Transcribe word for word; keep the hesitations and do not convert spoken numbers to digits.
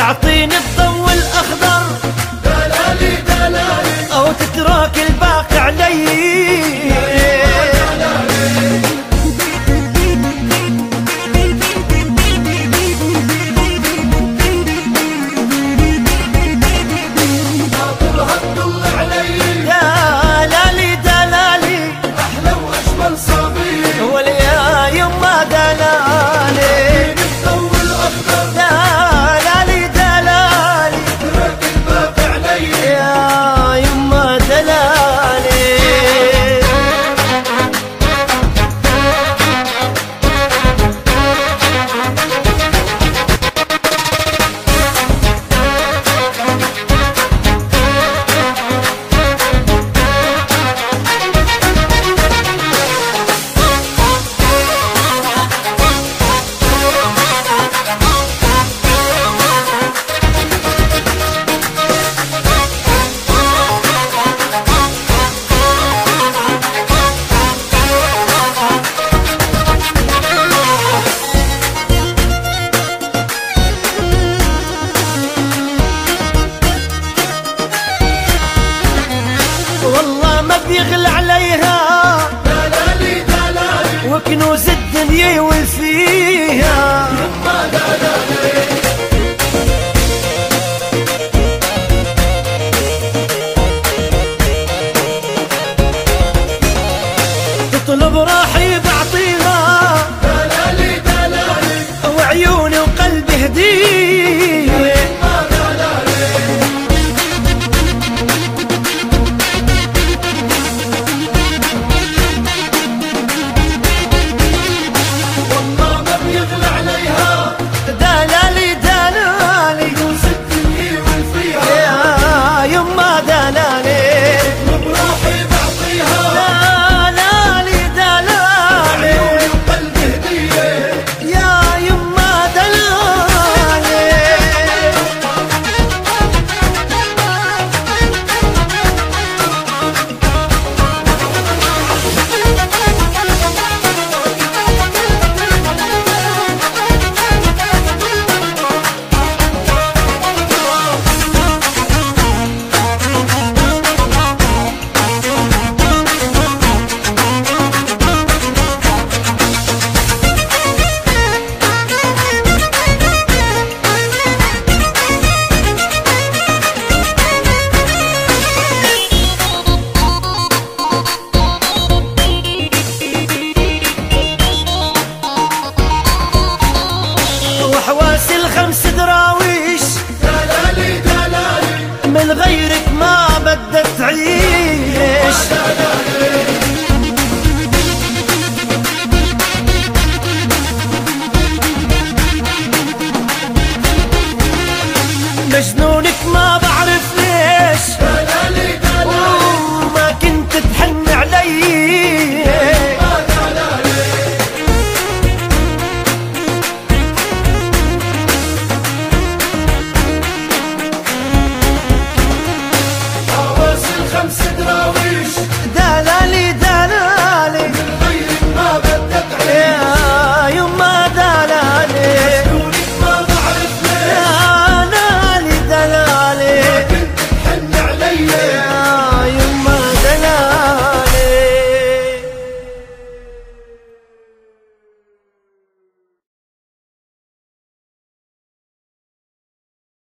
تعطيني الضو الأخضر دلالي دلالي، أو تترك الباقي علي. والله ما بيغلى عليها دلالي دلالي، وكنوز الدنيا والفيها. يما دلالي تطلب راحي بعطيها، دلالي دلالي، وعيوني وقلبي هديه. يما دلالي والله ما بيغلى عليها، دلالي دلالي، كنوز الدنيا والفيها. يا يما دلالي، اطلب روحي بعطيها، دلالي دلالي، عيوني وقلبي هدية. يا يما دلالي. وحواسي الخمس دراويش، دلالي دلالي، من غيرك ما بدك تعيش. مجنونك ما بعرف ليش، دلالي دلالي، وما كنت تحن علي. يما دلالي حواسي الخمس دراويش، دلالي دلالي، من غيرك ما بدك تعيش. يا يما دلالي، مجنونك ما بعرف ليش، دلالي دلالي، كنت تحن علي.